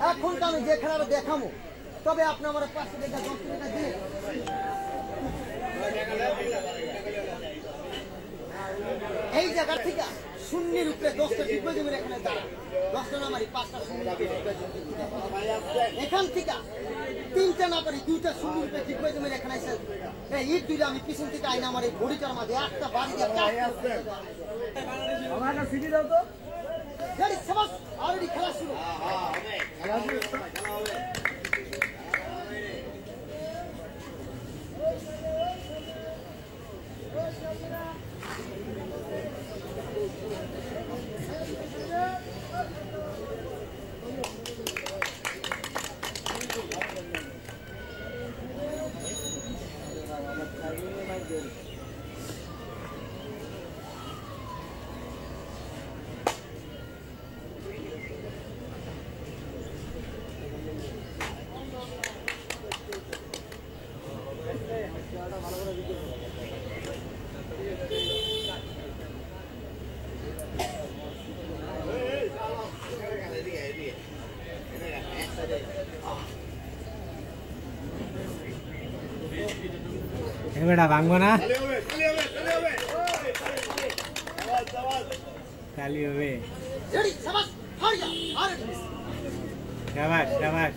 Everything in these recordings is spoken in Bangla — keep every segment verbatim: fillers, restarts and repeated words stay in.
এখন তো আমি যে খেলাটা দেখাবো তবে আপনি আমার পাঁচশো টাকা দশ টাকা দিয়ে এই জায়গা থেকে শূন্যের উপরে দশটা টিপে দেবেন এখানে দাঁড়া দশটা না মারি পাঁচটা শূন্য এখান থেকে তিনটা না পারি দুইটা শূন্য উপরে টিপে দেবেন এখানে এসে ইট দুইটা আমি পিছন থেকে আইনা আমার এই বডিটার মাঝে একটা বাড়ি দিয়ে সিটি দাও তো অলরেডি খেলা শুরু বেটা ভাঙবো না খালি হবে শাবাশ শাবাশ শাবাশ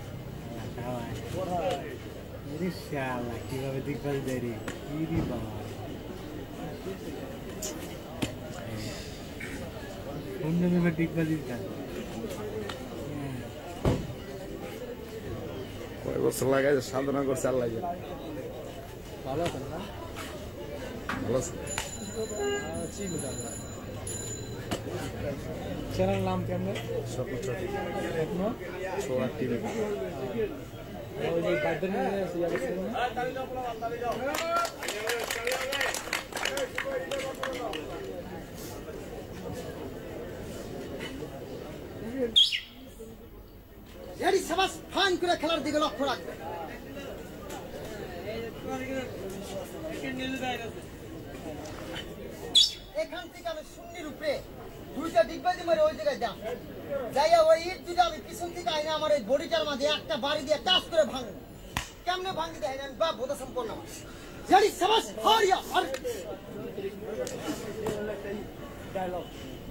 ইনশাআল্লাহ কিভাবে দিকবাজ দেরি ইরি বাবা অন্য মেয়ে দিকবাজি দিতাম কয় বছর লাগাই সাধনা করছে আল্লাহ ভালো আছেন না ভালো আছে চ্যানেল নাম কেমন স্বপ্ন ছোট স্বপ্ন ছোড়া টিভি ওই যে বার্থডে নিয়ে আসি রেডি শাবাশ ফাইন করে খেলার দিকে লক্ষ্য রাখবে এখান থেকে আমি শূন্যের উপরে দুইটা ডিগবাজি মারে ওই জায়গায় যাম যাইয়া ওই ইট দুইটা আমি পিছন থেকে আইনা আমার এই বডিটার মাঝে একটা বাড়ি দিয়ে টাচ করে ভাঙবো কেমনে ভাঙি দেয় আমি বা বোধা সম্পন্ন রেডি শাবাশ হারিয়া আর ডায়লগ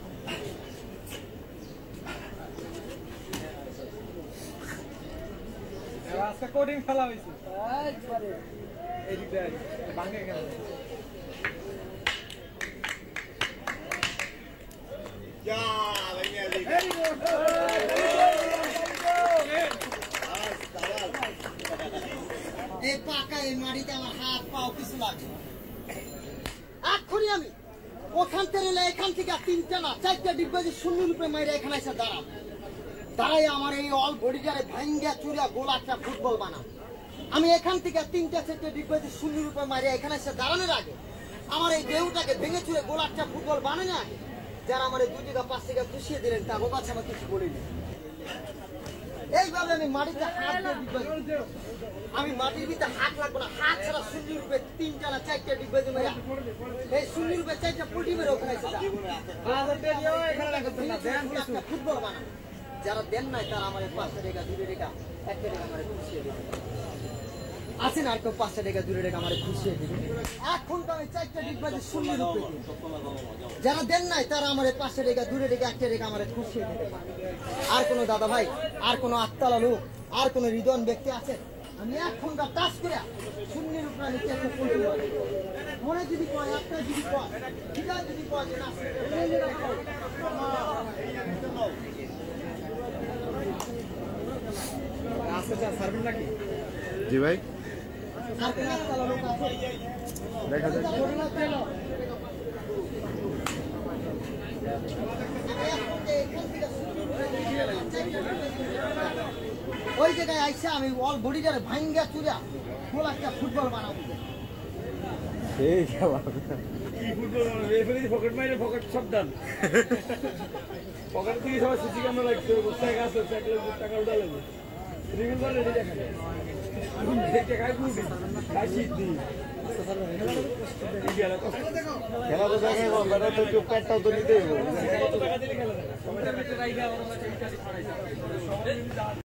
আজকে কোডিং খেলা হয়েছে এই দিকটা ভাঙে কেন এই পাকা এই মাটিতে আমার হাত পাও কিছু লাগে এক্ষুনি আমি ওখান থেকে এখান থেকে তিনটা না চারটা ডিগবাজি শূন্য রূপে মাইরে এখানে এসে দাঁড়াবো দাঁড়াই আমার এই অল বডিটারে ভাঙ্গা চুরা গোলা একটা ফুটবল বানাবো আমি এখান থেকে তিনটা চারটা ডিগবাজি শূন্য রূপে মাইরে এখানে এসে দাঁড়ানোর আগে আমার এই দেহটাকে ভেঙে চুরে গোলা একটা ফুটবল বানানো আগে যারা আমার এই দুই টাকা পাঁচ টাকা পুষিয়ে দিলেন তার কাছে আমার কিছু বলিনি এইভাবে আমি মাটিতে হাত দিয়ে আমি মাটির ভিতরে হাত লাগবো না হাত ছাড়া শূন্য রূপে তিনটা না চারটা ডিগবাজি মেরে এই শূন্য রূপে চারটা পুটি মেরে ওখানে ফুটবল বানাবো যারা দেন নাই তারা আমার পাঁচটা টাকা দুটো টাকা একটা টাকা আমার খুশিয়ে দেবে আছেন আর কেউ পাঁচটা টাকা দুটো টাকা আমার খুশিয়ে দেবে এখন তো আমি চারটা ডিগবাজি শূন্য রূপে যারা দেন নাই তারা আমার পাঁচটা টাকা দুটো টাকা একটা টাকা আমার খুশিয়ে দেবে আর কোনো দাদা ভাই আর কোনো আত্মালা লোক আর কোনো হৃদয় ব্যক্তি আছে আমি এখন টাচ করে শূন্যের উপরে আমি চেষ্টা করতে পারি মনে যদি কয় একটা যদি কয় হৃদয় যদি কয় যে না জি ভাই দেখা যাক ওই জায়গায় আইসা আমি অল বডিটারে ভাঙ্গা চুরা ফুল একটা ফুটবল বানাবো এই খেলা পকেট মাইরে পকেট সব দান পকেট থেকে সবাই সিসি ক্যামেরা লাগছে বস্তায় গাছ আছে এক লাখ টাকা উঠা লাগবে রিভিল করে রেডি দেখা যায় এখন দেখে খাই পুরো খাই শীত দিই খেলা তো দেখে বেটা তো একটু পেটটাও তো নিতেই হবে।